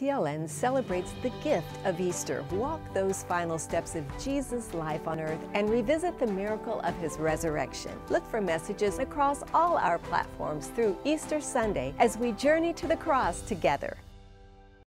TLN celebrates the gift of Easter. Walk those final steps of Jesus' life on earth and revisit the miracle of his resurrection. Look for messages across all our platforms through Easter Sunday as we journey to the cross together.